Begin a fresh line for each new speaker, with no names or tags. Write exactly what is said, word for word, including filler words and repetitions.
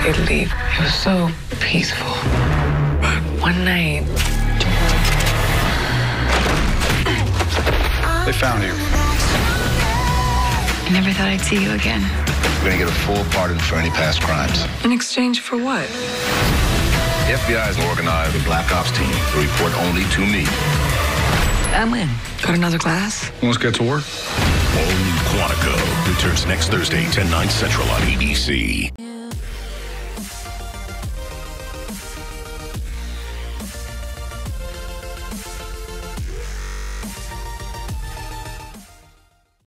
Italy. It was so peaceful. But one night...
They found you.
I never thought I'd see you again.
We're gonna get a full pardon for any past crimes.
In exchange for what?
The F B I has organized a black ops team to report only to me.
I'm in. Got another glass?
Let's get to work.
All new Quantico returns next Thursday, ten, nine central on A B C.